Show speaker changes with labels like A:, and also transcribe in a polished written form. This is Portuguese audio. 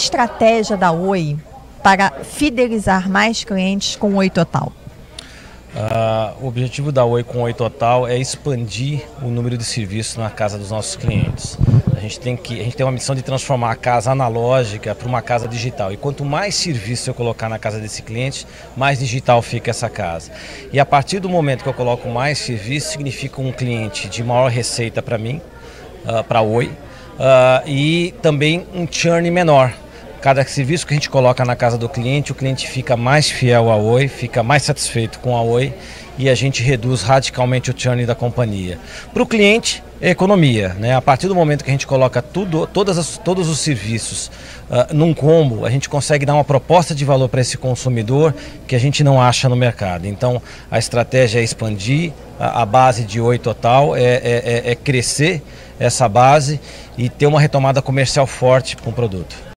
A: estratégia da Oi para fidelizar mais clientes com o Oi Total?
B: O objetivo da Oi com o Oi Total é expandir o número de serviços na casa dos nossos clientes. A gente tem uma missão de transformar a casa analógica para uma casa digital. E quanto mais serviço eu colocar na casa desse cliente, mais digital fica essa casa. E a partir do momento que eu coloco mais serviço, significa um cliente de maior receita para mim, para a Oi, e também um churn menor. Cada serviço que a gente coloca na casa do cliente, o cliente fica mais fiel à Oi, fica mais satisfeito com a Oi e a gente reduz radicalmente o churn da companhia. Para o cliente, é economia, né? A partir do momento que a gente coloca todos os serviços num combo, a gente consegue dar uma proposta de valor para esse consumidor que a gente não acha no mercado. Então, a estratégia é expandir a base de Oi Total, é crescer essa base e ter uma retomada comercial forte para um produto.